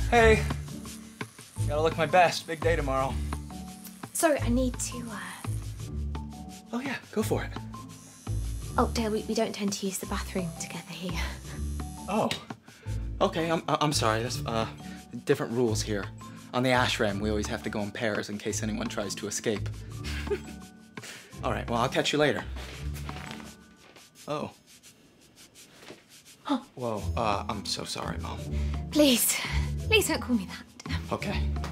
Hey. Gotta look my best. Big day tomorrow. Sorry, I need to, Oh, yeah. Go for it. Oh, Dale, we don't tend to use the bathroom together here. Oh. Okay, I'm sorry. That's, different rules here. On the ashram, we always have to go in pairs in case anyone tries to escape. All right, well, I'll catch you later. Oh. Huh. Whoa, I'm so sorry, Mom. Please don't call me that. Okay.